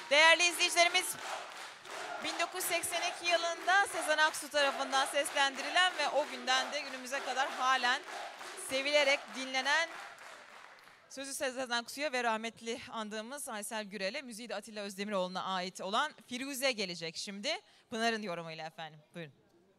Değerli izleyicilerimiz, 1982 yılında Sezen Aksu tarafından seslendirilen ve o günden de günümüze kadar halen sevilerek dinlenen, sözü Sezen Aksu'ya ve rahmetli andığımız Aysel Gürel'e, müziği de Atilla Özdemiroğlu'na ait olan Firuze gelecek şimdi. Pınar'ın yorumuyla efendim. Buyurun.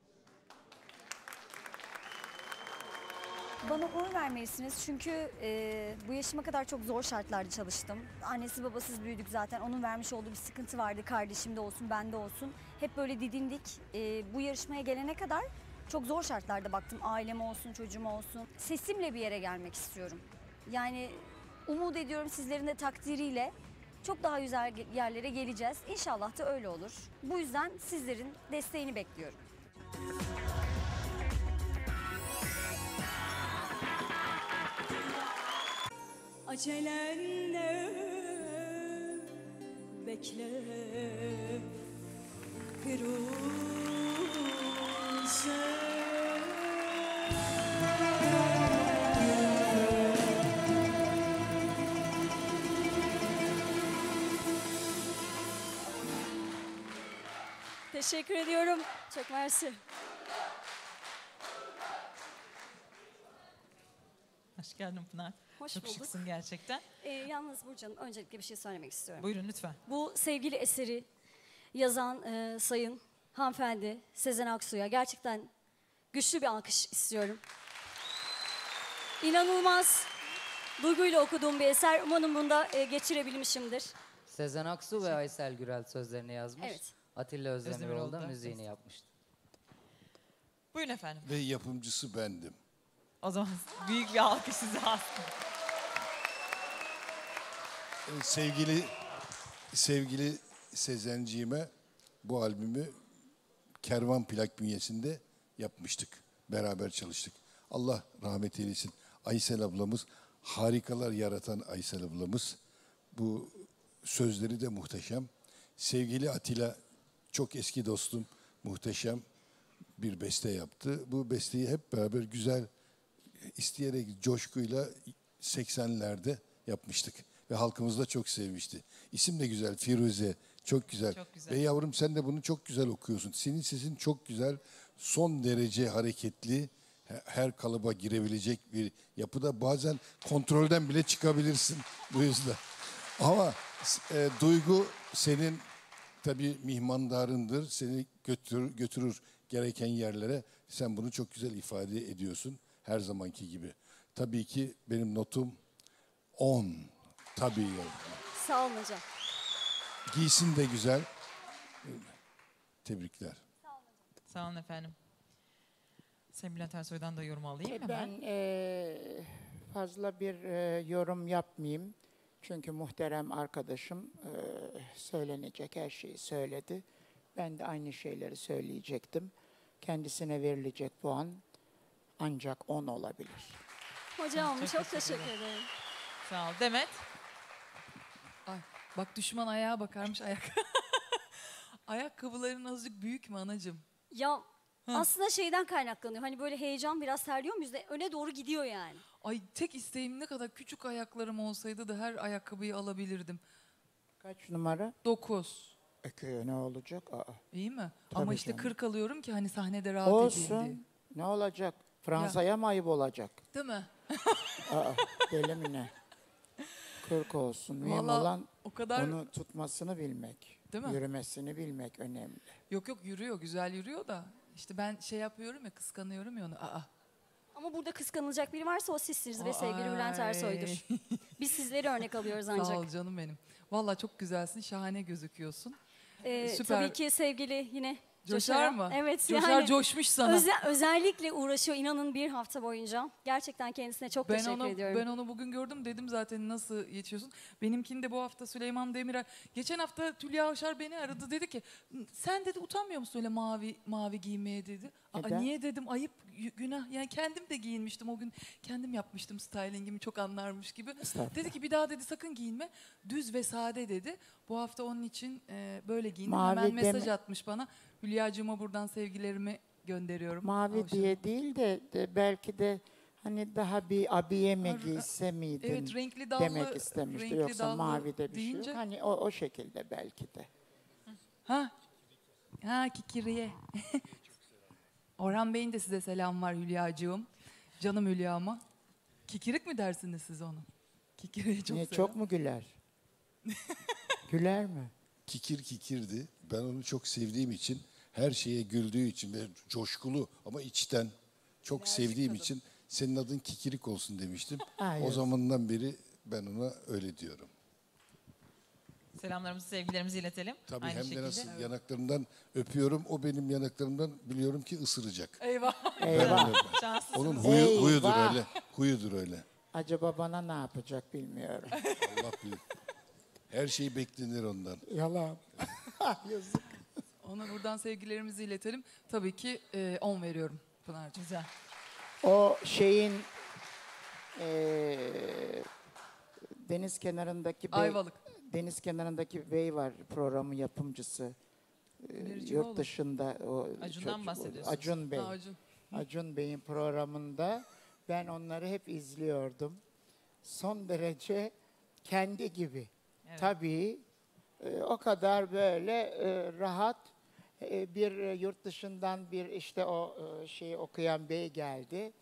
Bana oy vermelisiniz çünkü bu yaşıma kadar çok zor şartlarda çalıştım. Annesi babasız büyüdük zaten. Onun vermiş olduğu bir sıkıntı vardı. Kardeşimde olsun, bende olsun. Hep böyle didindik. Bu yarışmaya gelene kadar çok zor şartlarda baktım. Ailem olsun, çocuğum olsun. Sesimle bir yere gelmek istiyorum. Yani umut ediyorum sizlerin de takdiriyle çok daha güzel yerlere geleceğiz. İnşallah da öyle olur. Bu yüzden sizlerin desteğini bekliyorum. Acelenle bekle Firuze. Teşekkür ediyorum. Çok mersi. Hoş geldin Pınar. Hoş Çok bulduk. şıksın gerçekten. Yalnız Burcu Hanım, öncelikle bir şey söylemek istiyorum. Buyurun lütfen. Bu sevgili eseri yazan sayın hanımefendi Sezen Aksu'ya gerçekten güçlü bir alkış istiyorum. İnanılmaz duyguyla okuduğum bir eser. Umarım bunu da geçirebilmişimdir. Sezen Aksu ve Aysel Gürel sözlerini yazmış. Evet. Atilla Özdemiroğlu da Özdemiroğlu da müziğini yapmıştı. Buyurun efendim. Ve yapımcısı bendim. O zaman büyük bir alkış size aslında. Sevgili Sezenciğime bu albümü Kervan Plak bünyesinde yapmıştık. Beraber çalıştık. Allah rahmet eylesin. Aysel ablamız, harikalar yaratan Aysel ablamız. Bu sözleri de muhteşem. Sevgili Atilla, çok eski dostum, muhteşem bir beste yaptı. Bu besteyi hep beraber güzel, isteyerek, coşkuyla 80'lerde yapmıştık. Ve halkımız da çok sevmişti. İsim de güzel, Firuze. Çok güzel. Çok güzel. Ve yavrum sen de bunu çok güzel okuyorsun. Senin sesin çok güzel, son derece hareketli, her kalıba girebilecek bir yapıda. Bazen kontrolden bile çıkabilirsin bu yüzden. Ama duygu senin tabii mihmandarındır. Seni götürür gereken yerlere. Sen bunu çok güzel ifade ediyorsun. Her zamanki gibi. Tabii ki benim notum 10. Tabii yavrum. Sağ olun hocam. Giysin de güzel. Tebrikler. Sağ olun efendim. Sayın Bülent Ersoy'dan da yorum alayım hemen. Ben fazla bir yorum yapmayayım. Çünkü muhterem arkadaşım söylenecek her şeyi söyledi. Ben de aynı şeyleri söyleyecektim. Kendisine verilecek puan ancak 10 olabilir. Hocam çok teşekkür teşekkür ederim. Sağ ol. Demet. Ay, bak düşman ayağa bakarmış ayak. Ayakkabıların azıcık büyük mü anacığım? Ya aslında şeyden kaynaklanıyor. Hani böyle heyecan biraz terliyor muyuz da öne doğru gidiyor yani. Ay tek isteğim ne kadar küçük ayaklarım olsaydı da her ayakkabıyı alabilirdim. Kaç numara? 9. Ne olacak? İyi mi? Tabii Ama işte canım. 40 alıyorum ki hani sahnede rahat edeyim diye. Olsun. Ne olacak? Fransa'ya mı ayıp olacak? Değil mi? Deli mi ne? 40 olsun. Mühim Vallahi olan o kadar... onu tutmasını bilmek. Değil mi? Yürümesini bilmek önemli. Yok yürüyor, güzel yürüyor da. İşte ben şey yapıyorum ya, kıskanıyorum ya onu. Ama burada kıskanılacak biri varsa o sizsiniz ve sevgili Bülent Ay. Ersoy'dur. Biz sizleri örnek alıyoruz Sağ ancak. ol canım benim. Vallahi çok güzelsin, şahane gözüküyorsun. Süper. Tabii ki sevgili yine Coşar mı? Evet. Coşar, coşmuş sana. Özellikle uğraşıyor inanın bir hafta boyunca. Gerçekten kendisine çok teşekkür ediyorum. Ben onu bugün gördüm, dedim zaten nasıl yetişiyorsun. Benimkini de bu hafta Süleyman Demirel. Geçen hafta Tülya Avşar beni aradı, dedi ki sen dedi utanmıyor musun öyle mavi giymeye dedi. Niye dedim, ayıp günah, yani kendim de giyinmiştim o gün, kendim yapmıştım stylingimi, çok anlarmış gibi. Dedi ki bir daha dedi sakın giyinme, düz ve sade dedi. Bu hafta onun için böyle giyindim. Hemen mesaj atmış bana. Hülya'cığıma buradan sevgilerimi gönderiyorum. Mavi Avşar'a. diye değil de belki de Hani daha bir abiye mi giyse miydin Evet, renkli dallı. demek istemişti. renkli Yoksa dallı mavide bir şey deyince- yok. Hani o şekilde belki de. Ha? Ha, Kikiriye. Orhan Bey'in de size selam var Hülya'cığım. Canım Hülya'ma. Kikirik mi dersiniz siz onu? Kikiriye çok Niye, selam. çok mu güler? Güler mi? Kikir kikirdi. Ben onu çok sevdiğim için, her şeye güldüğü için ve coşkulu ama içten çok sevdiğim için senin adın Kikirik olsun demiştim. Hayır. O zamandan beri ben ona öyle diyorum. Selamlarımızı, sevgilerimizi iletelim. Tabii Aynı hem şekilde. de nasıl yanaklarından öpüyorum, o benim yanaklarımdan biliyorum ki ısıracak. Eyvah. Eyvah. Şanslısınız. Onun Eyvah. huyudur öyle. Huyudur öyle. Acaba bana ne yapacak bilmiyorum. Allah bilir. Her şey beklenir ondan. Yalan. Yazık. Ona buradan sevgilerimizi iletelim. Tabii ki 10 veriyorum Pınar'cığım. Güzel. O şeyin deniz kenarındaki bey, Ayvalık. deniz kenarındaki bey var, programın yapımcısı. Mircioğlu. Yurt dışında o Acun'dan çocuk- bahsediyorsunuz. Acun Bey. Ha, Acun. Acun Bey'in programında ben onları hep izliyordum. Son derece kendi gibi. Evet. Tabii o kadar böyle rahat bir yurt dışından bir işte o şeyi okuyan bey geldi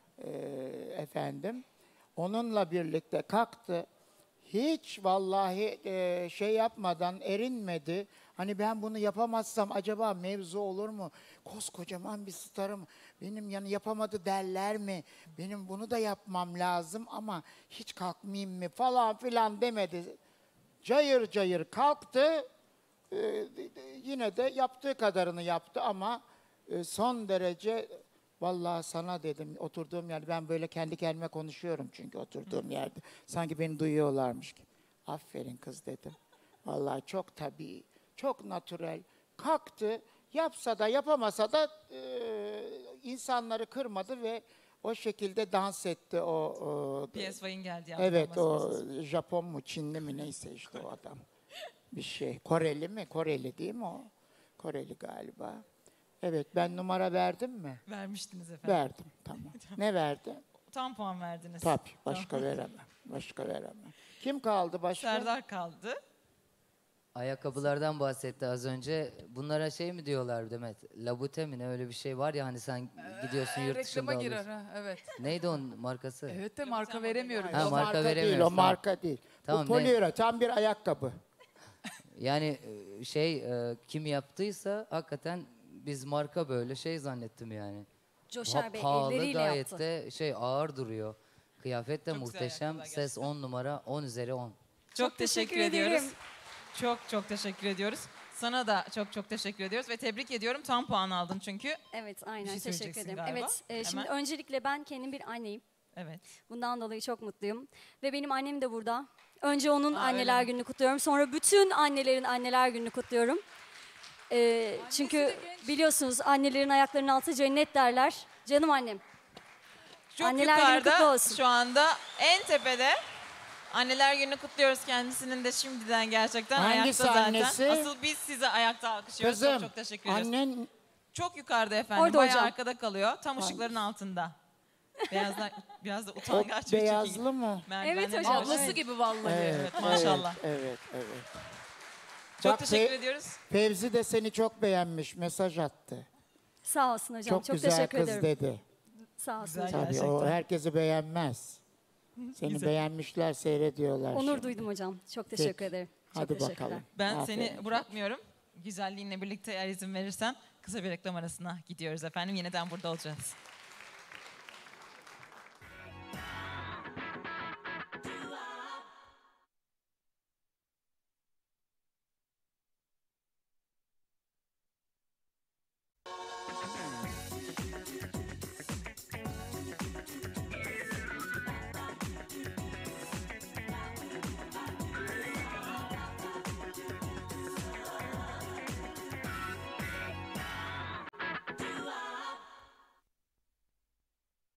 efendim. Onunla birlikte kalktı. Hiç vallahi şey yapmadan erinmedi. Hani ben bunu yapamazsam acaba mevzu olur mu? Koskocaman bir starım. Benim yani yapamadı derler mi? Benim bunu da yapmam lazım ama hiç kalkmayayım mı falan filan demedi. Cayır cayır kalktı. Yine de yaptığı kadarını yaptı ama son derece vallahi sana dedim oturduğum yerde, ben böyle kendi kendime konuşuyorum çünkü oturduğum yerde. Sanki beni duyuyorlarmış gibi. Aferin kız dedim. Vallahi çok tabii, çok natürel. Kalktı, yapsa da yapamasa da insanları kırmadı ve o şekilde dans etti o PSY'in geldi. evet, o Japon mu Çinli mi neyse işte o adam. Bir şey. Koreli mi? Koreli değil mi o? Koreli galiba. Evet, ben numara verdim mi? Vermiştiniz efendim. Verdim, tamam. Ne verdi? Tam puan verdiniz. Tabii, başka veremem. Başka veremem. Kim kaldı başka? Serdar kaldı. Ayakkabılardan bahsetti az önce. Bunlara şey mi diyorlar Demet? Labute mi ne, öyle bir şey var ya hani sen gidiyorsun yurt dışında Reklama girer alıyorsun. ha, evet. Neydi onun markası? Evet de marka veremiyoruz. Ha, O marka değil, veremiyoruz, o tamam. marka değil. Tamam, Bu poliüretan bir ayakkabı. Yani kim yaptıysa hakikaten biz marka böyle şey zannettim yani. Coşar Bey Pahalı, elleriyle gayet yaptı. de şey ağır duruyor. Kıyafet de Çok güzel muhteşem. ayakkabılar Ses 10 numara, 10 üzeri 10. Çok teşekkür teşekkür ediyoruz. ederim. Çok teşekkür ediyoruz. Sana da çok teşekkür ediyoruz ve tebrik ediyorum. Tam puan aldın çünkü. Evet, Bir aynen, şey teşekkür söyleyeceksin ederim. galiba. Evet, şimdi Hemen. öncelikle ben kendim bir anneyim. Evet. Bundan dolayı çok mutluyum. Ve benim annem de burada. Önce onun Aa, anneler öyle mi? gününü kutluyorum. Sonra bütün annelerin anneler gününü kutluyorum. Çünkü de genç. biliyorsunuz annelerin ayaklarının altı cennet derler. Canım annem. Çok Anneler günü yukarıda kutlu olsun. şu anda en tepede. Anneler gününü kutluyoruz kendisinin de şimdiden gerçekten Hangisi ayakta zaten. annesi? Asıl biz size ayakta alkışlıyoruz. Kızım, Çok teşekkür ediyoruz. annen Çok yukarıda efendim. Orada Bayağı hocam. arkada kalıyor. Tam ışıkların altında. Biraz da o utangaç bir beyazlı mı? Evet hocam. Ablası Evet. gibi vallahi. Evet, maşallah. Evet. Çok Bak, teşekkür ediyoruz. Fevzi de seni çok beğenmiş, mesaj attı. Sağ olsun hocam. Çok, Çok güzel teşekkür kız ederim. dedi. Sağ olsun Güzel hocam. Tabii Gerçekten. o herkesi beğenmez. Seni Güzel. beğenmişler, seyrediyorlar. Onur şimdi. duydum hocam. Çok teşekkür ederim. Çok Hadi teşekkürler. bakalım. Ben Aferin. seni bırakmıyorum. Güzelliğinle birlikte eğer izin verirsen kısa bir reklam arasına gidiyoruz efendim. Yeniden burada olacağız.